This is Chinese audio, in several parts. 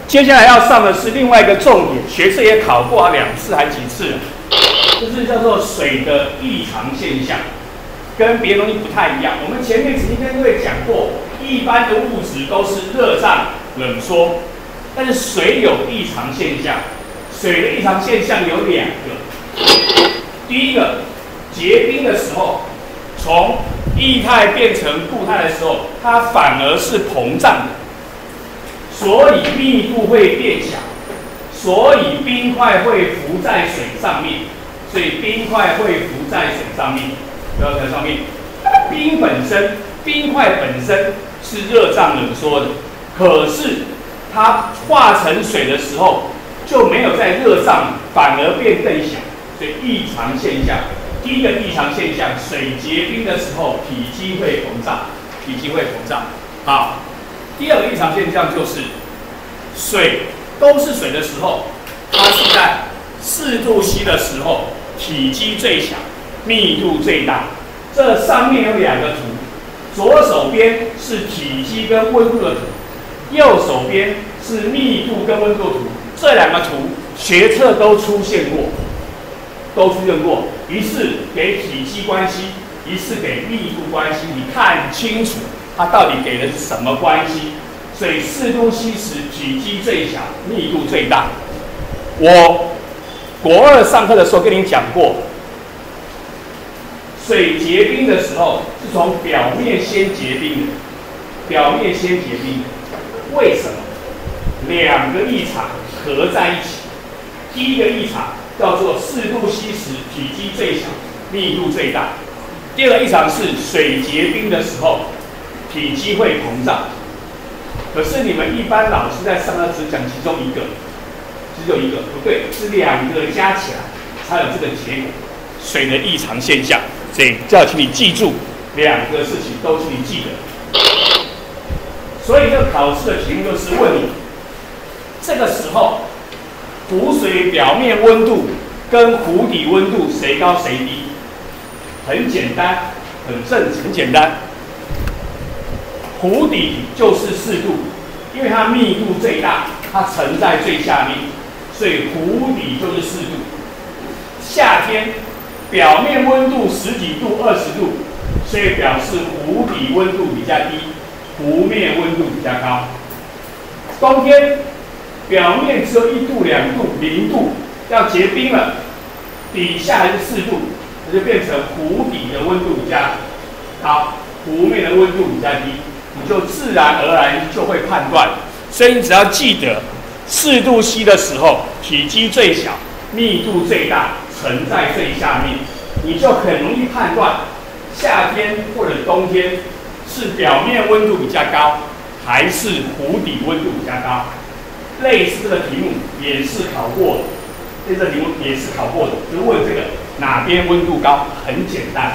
接下来要上的是另外一个重点，学测也考过2次还几次了，就是叫做水的异常现象，跟别的东西不太一样。我们前面曾经跟各位讲过，一般的物质都是热胀冷缩，但是水有异常现象。水的异常现象有2个，第一个，结冰的时候，从液态变成固态的时候，它反而是膨胀的，所以密度会变小，所以冰块会浮在水上面，所以冰块会浮在水上面，不要在上面。冰块本身是热胀冷缩的，可是它化成水的时候就没有在热胀，反而变更小，所以异常现象。第一个异常现象，水结冰的时候体积会膨胀，好，第二个异常现象就是水都是水的时候，它是在4度C的时候体积最小，密度最大。这上面有2个图，左手边是体积跟温度的图，右手边是密度跟温度图。这2个图学测都出现过，一次给体积关系，一次给密度关系，你看清楚它到底给的是什么关系。所以4度C时体积最小，密度最大。我国2上课的时候跟你讲过，水结冰的时候是从表面先结冰的，为什么？2个异常合在一起，第一个异常叫做4度C时体积最小，密度最大。第二个异常是水结冰的时候体积会膨胀。可是你们一般老师在上课只讲其中一个，只有一个，不对，是2个加起来才有这个结果，水的异常现象。所以就要请你记住2个事情，都请你记得。所以这个考试的题目就是问你，这个时候湖水表面温度跟湖底温度谁高谁低？很简单，很简单。湖底就是4度，因为它密度最大，它沉在最下面，所以湖底就是4度。夏天表面温度10几度、20度，所以表示湖底温度比较低，湖面温度比较高。冬天表面只有1度、2度、0度，要结冰了，底下还是4度，那就变成湖底的温度比较高，湖面的温度比较低，你就自然而然就会判断。所以你只要记得4度C的时候，体积最小，密度最大，沉在最下面，你就很容易判断夏天或者冬天是表面温度比较高，还是湖底温度比较高。类似这个题目也是考过的，就问这个哪边温度高，很简单。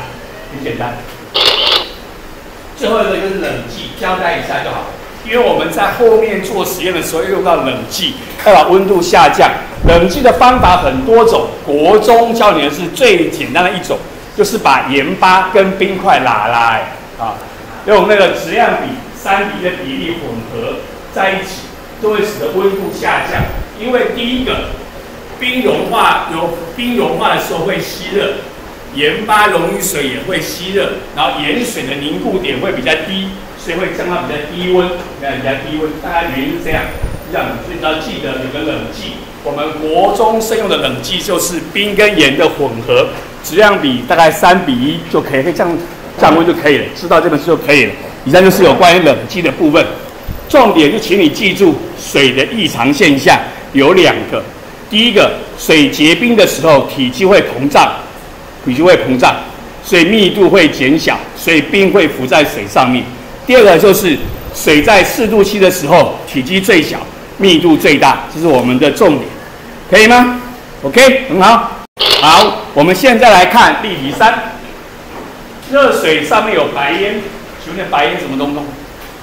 最后一个就是冷剂，交代一下就好。因为我们在后面做实验的时候用到冷剂，要把温度下降。冷剂的方法很多种，国中教你的是最简单的一种，就是把盐巴跟冰块拉来啊，用那个质量比3:1的比例混合在一起，就会使得温度下降。因为第一个，冰融化的时候会吸热，盐巴溶于水也会吸热，然后盐水的凝固点会比较低，所以会降到比较低温，大概原因是这样。所以你要记得有个冷剂，我们国中生用的冷剂就是冰跟盐的混合，质量比大概3:1就可以降温就可以了，知道这本书就可以了。以上就是有关于冷剂的部分，重点就请你记住水的异常现象有2个。第一个，水结冰的时候体积会膨胀，所以密度会减小，所以冰会浮在水上面。第二个就是水在4度C的时候体积最小，密度最大，这是我们的重点，可以吗 ？OK， 很好。好，我们现在来看例题3。热水上面有白烟，请问白烟什么东东？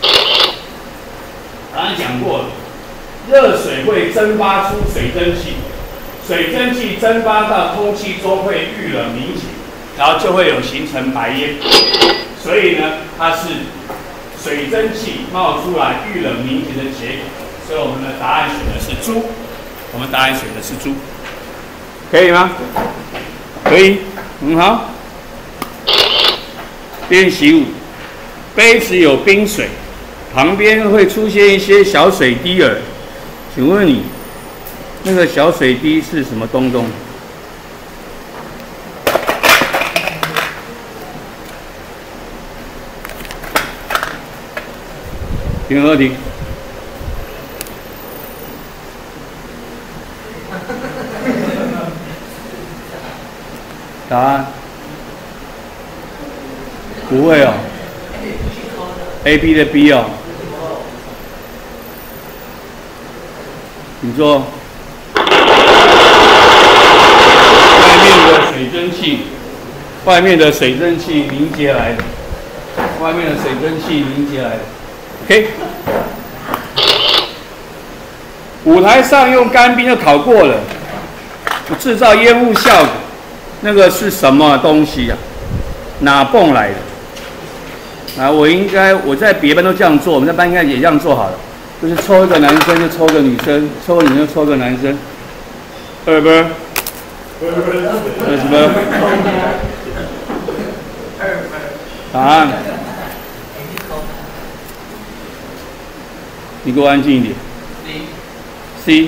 刚刚讲过了，热水会蒸发出水蒸气，水蒸气蒸发到空气中会遇冷凝结，然后就会有形成白烟。所以呢，它是水蒸气冒出来遇冷凝结的结果。 所以我们的答案选的是猪。我们答案选的是猪，可以吗？可以，很好。练习5，杯子有冰水，旁边会出现一些小水滴儿，请问你那个小水滴是什么东东？请二题。答案不会哦 ，A、B 的 B 哦，你说外面的水蒸气凝结来的，外面的水蒸气凝结来的 ，OK。舞台上用干冰就烤过了，制造烟雾效果。那个是什么东西呀、哪蹦来的？我在别班都这样做，我们在班应该也这样做好了，就是抽一个男生就抽个女生，抽个女生就抽个男生。什么？答案？你给我安静一点。C。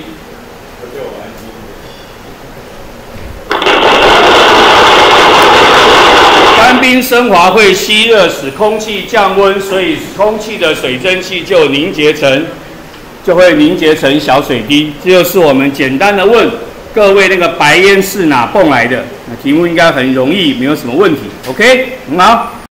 干冰升华会吸热，使空气降温，所以空气的水蒸气就会凝结成小水滴。这就是我们简单的问各位那个白烟是哪蹦来的？那题目应该很容易，没有什么问题。OK， 很好。